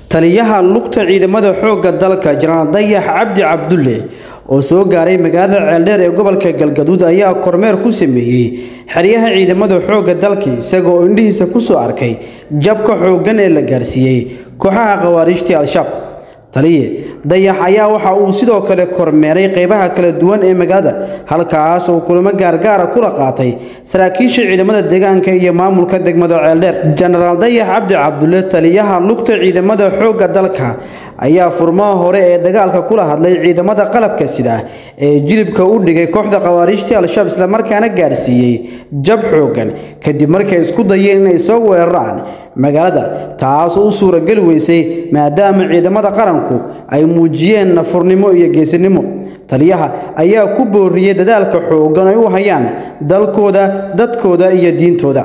taliyaha lugta ciidamada xoogga dalka Janaan Dayax Cabdi Cabdulle oo soo gaaray magaalada Ceeldheer ee gobolka Galgaduud ayaa kormeer ku sameeyay xiriyaha ciidamada xoogga dalka isagoo indhihiisa ku soo arkay jabka xooggan ee la gaarsiiyay kooxaha khawaarijta al-Shabaab. taliye Dayax ayaa waxa uu sidoo kale kormeeray qaybaha kala duwan ee magaalada halkaas oo kulamo gaargaar ah kula qaatay saraakiisha ciidamada deegaanka iyo maamulka degmada Ceeldheer. Janaan Dayax Cabdi Cabdulle taliyaha lugta ciidamada xoogga dalka ayaa furmaha hore ee dagaalka kula hadlay ciidamada qalabka sida ee jilibka u dhigay kooxda khawaarijta al-Shabaab isla markaana gaarsiiyay jab xooggan kadib markay isku dayeen inay soo weeraraan magaalada taas oo suuragal weysay maadaama ciidamada qaranku ay muujiyeen nafurnimo iyo geesinimo. taliyaha ayaa ku booriyay dadaalka xooggan ay u hayaan dalkooda dadkooda iyo diintooda.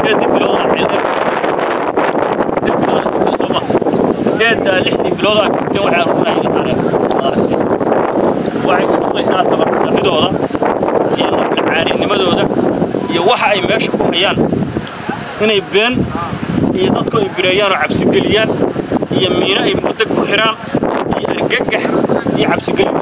waxa ay meesha ku hayaan inay been iyo dadku ay bireeyaan oo cabsi galiyaan iyo miina ay muddo ku xiraan iyo argagax iyo cabsi galin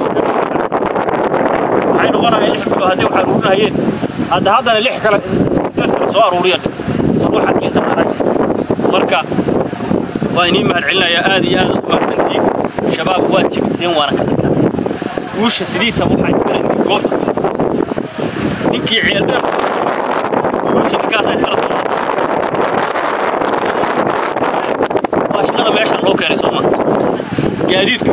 waxay noqonayaan lix bilood hadii waxa ruuxayeen hadana lix kale soo aruuriyaan waxa inta arag marka waa inii mahad celinayaa aad iyo aad maantii shabaab waa jibseen waana ka tagnaa guusha sidiisa waxa iska leeyahay goobta ninkii Ceeldheer guusha kaas ay iskala soo meesha loo keenay Soomaa gaadiidku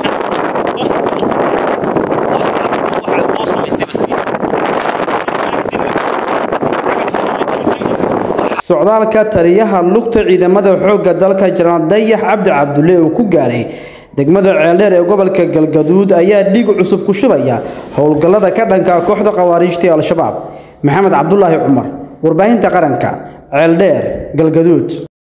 socdaalka taliyaha lugta ciidamada xoogga dalka Janaan Dayax Cabdi Cabdulle oo ku gaaray degmada Ceeldheer ee gobolka Galgaduud ayaa dhiig cusub ku shubaya howlgallada ka dhanka kooxda khawaarijta al-Shabaab. Maxamed Cabdullaahi Cumar warbaahinta qaranka Ceeldheer Galgaduud.